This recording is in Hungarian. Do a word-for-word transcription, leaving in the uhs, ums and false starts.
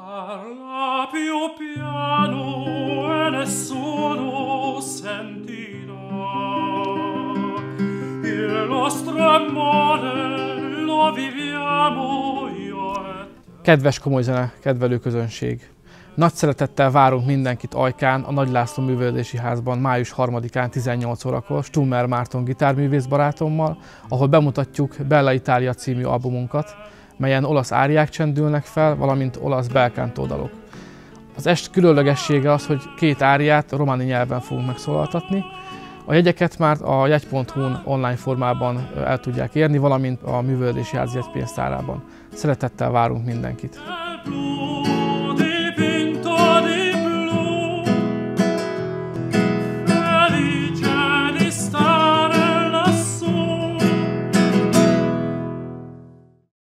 Parla più piano e nessuno sentirà. Il nostro amore lo viviamo io e te. Kedves Komoly Zene kedvelő közönség! Nagy szeretettel várunk mindenkit Ajkán, a Nagy László Művelődési Házban május harmadikán tizennyolc órakor Stummer Márton gitárművész barátommal, ahol bemutatjuk Bella Italia című albumunkat, melyen olasz áriák csendülnek fel, valamint olasz belkántó dalok. Az est különlegessége az, hogy két áriát románi nyelven fogunk megszólaltatni. A jegyeket már a jegy pont hu-n online formában el tudják érni, valamint a Művelődési Ház jegypénztárában. Szeretettel várunk mindenkit!